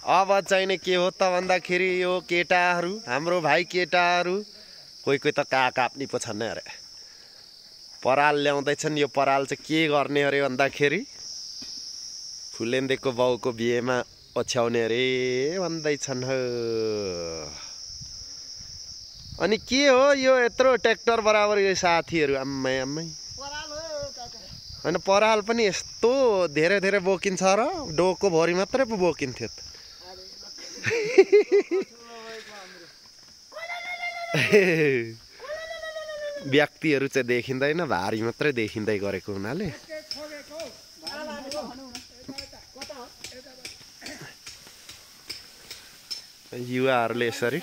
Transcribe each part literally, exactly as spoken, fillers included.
अब चाहिने के हो त भन्दाखेरि यो केटाहरू हाम्रो भाइ केटाहरू कोही कोही त काग काप्नी पो छन् अरे पराल ल्याउँदैछन्। यो पराल चाहिँ के गर्ने अरे भन्दाखेरि फुलेन्देको बाउको बिहेमा ओछ्याउने अरे भन्दैछन् हो। अनि के हो यो यत्रो ट्र्याक्टर बराबर यो साथीहरू आम्मै आम्मै होइन पराल पनि यस्तो धेरै धेरै बोकिन्छ र डोको भरि मात्रै पो बोकिन्थ्यो त। व्यक्तिहरू चाहिँ देखिँदैन भारी मात्रै देखिँदै गरेको हुनाले युवाहरूले यसरी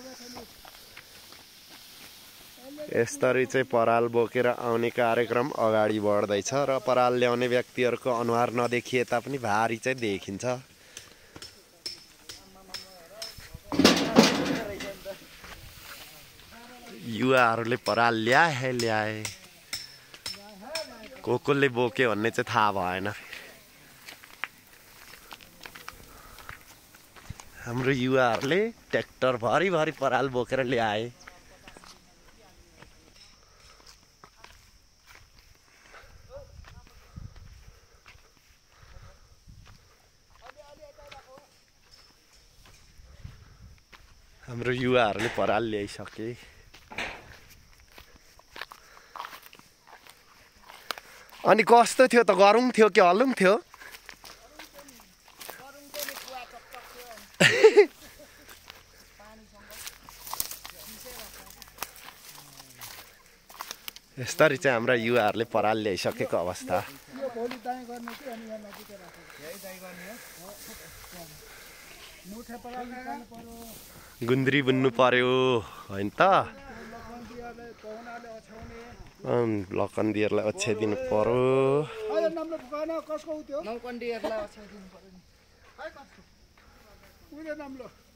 यसरी चाहिँ पराल बोकेर आउने कार्यक्रम अगाडि बढ्दैछ र पराल ल्याउने व्यक्तिहरूको अनुहार नदेखिए तापनि भारी चाहिँ देखिन्छ। युवाहरूले पराल ल्याए ल्याए को कोले बोक्यो भन्ने चाहिँ थाहा भएन। हाम्रो युवाहरूले ट्र्याक्टर भरि भरि पराल बोकेर ल्याए। हाम्रो युवाहरूले पराल ल्याइसके। अनि कस्तो थियो त गरौँ थियो कि हलुङ थियो? यसरी चाहिँ हाम्रा युवाहरूले पराल ल्याइसकेको अवस्था। गुन्द्री बुन्नु पर्यो होइन त लकन्दीहरूलाई ओछ्याइदिनु पर्यो।